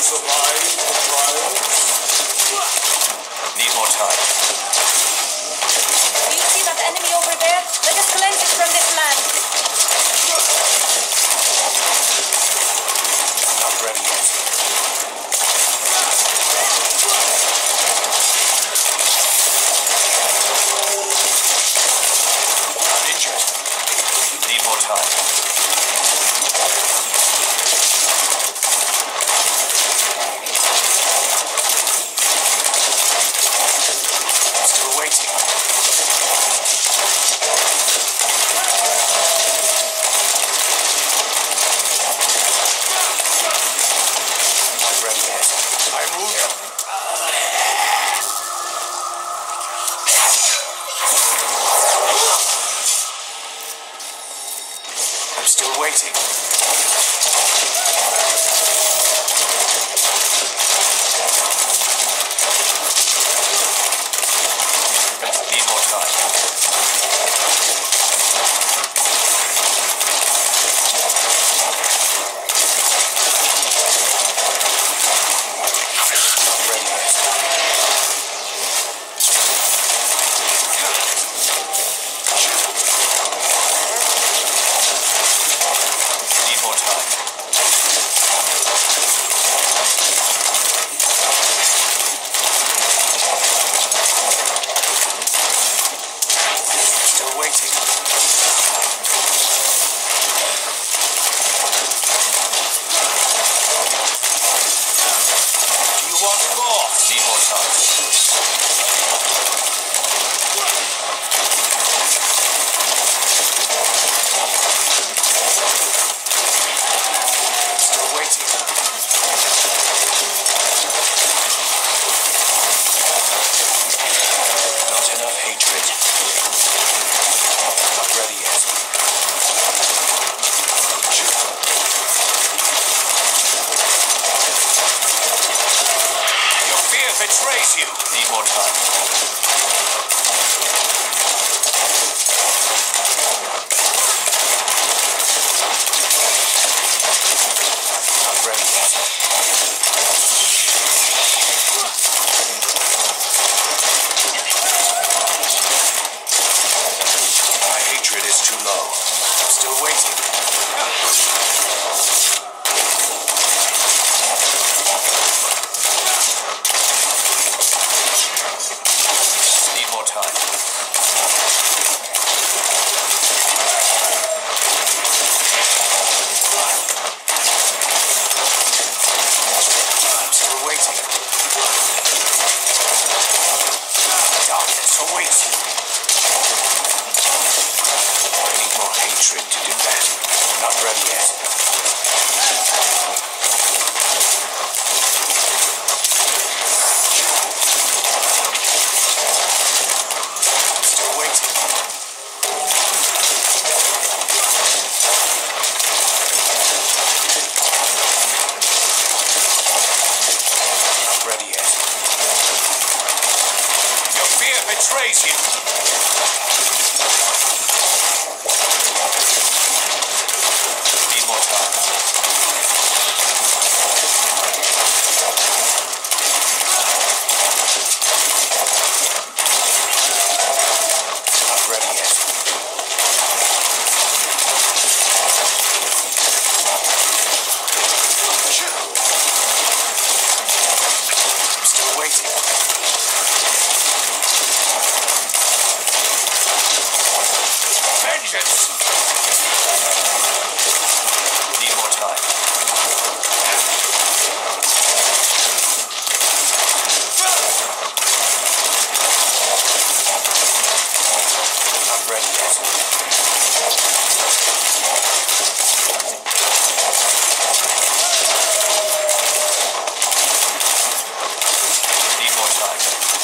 survive the trials? Need more time. Do you see that enemy over there? Let us cleanse it from this land. Not ready yet. Not injured. Need more time. Still waiting. Not ready yet. I'm wounded. I'm still waiting. Need more time. Not ready yet. Need more time. Still waiting. Do you want more? Need more time. Still waiting. Not enough hatred. Not ready yet. Your fear betrays you. Need more time. Not ready yet. My hatred is too low. I'm still waiting. Need more time. I'm still waiting. Darkness awaits you. I need more hatred to do that. Not ready yet. I'm still waiting. Not ready yet. Your fear betrays you. Need more time. Not ready yet. I'm still waiting. Vengeance! Need more time. Not ready yet. Need more time.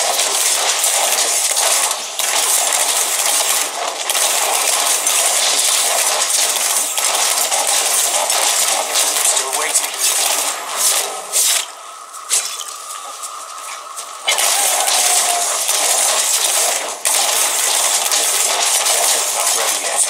Still waiting. Not ready yet.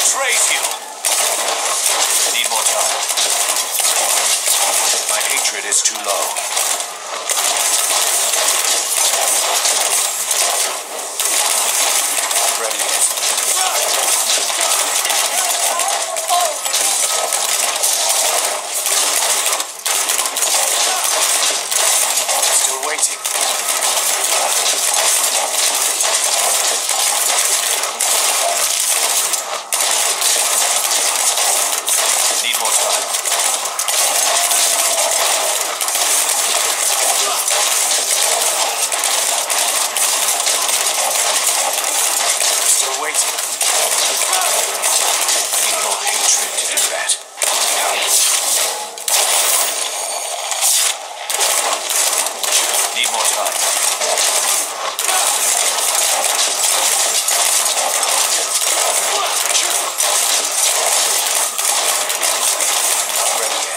betrays you. Need more time. My hatred is too low. Not ready yet. Still waiting. Need more time. Still waiting. Need more hatred to do that. Need more time. Not ready yet.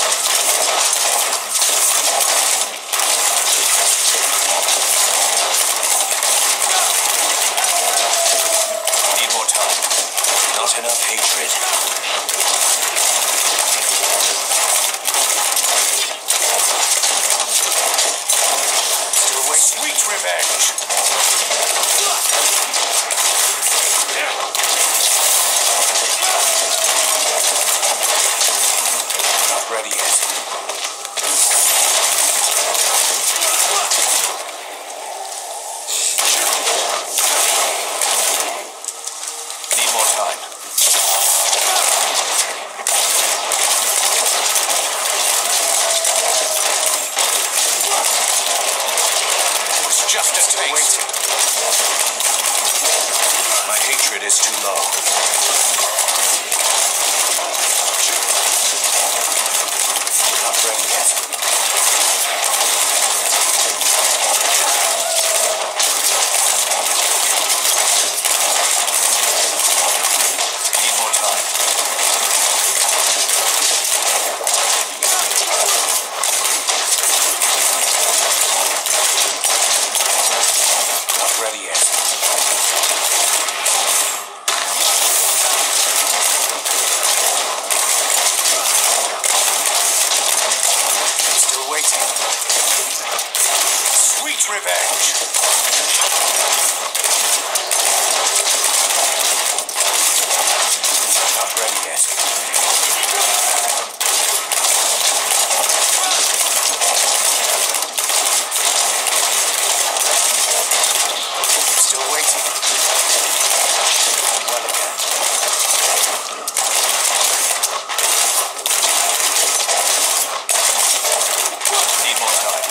Need more time. Not enough hatred. Still wait. Sweet revenge. Not ready yet. Need more time. It's just a taste. My hatred is too low. Not ready yet. Need more time. Not ready yet. Still waiting. Sweet revenge. Not ready yet. Still waiting. Well again. Need more time.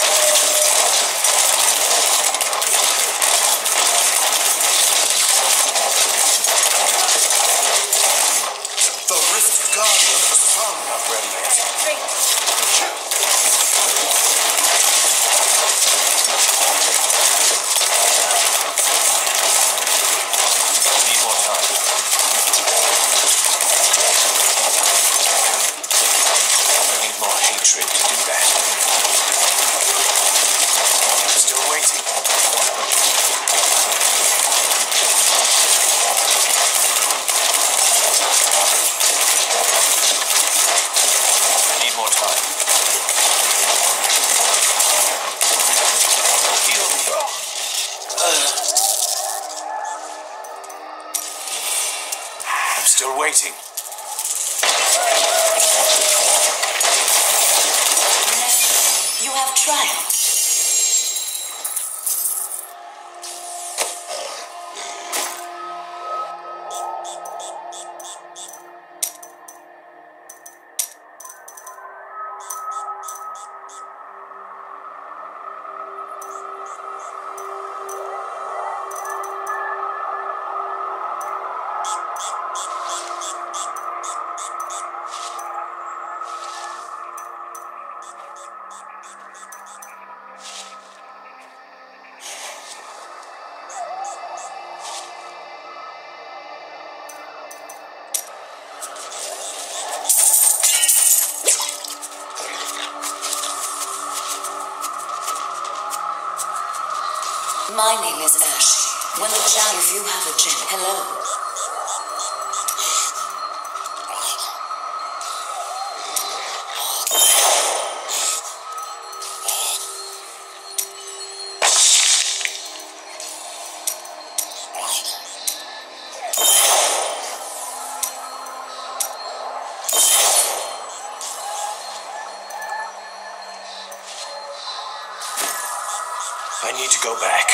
The Rift Guardian of the Sun. Not ready yet. Great. Need more time. Need more hatred to do that. Still waiting. Need more time. Heal me. I'm still waiting. You have triumphed. My name is Urshi. When the child, if you have a gem, hello. I need to go back.